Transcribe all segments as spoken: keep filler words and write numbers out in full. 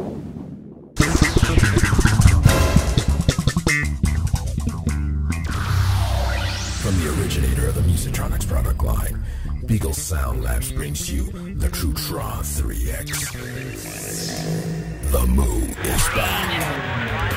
From the originator of the Musitronics product line, Beigel Sound Labs brings you the Tru Tron three X. The Moo is back.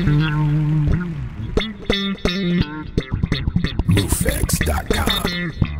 Musitronics dot com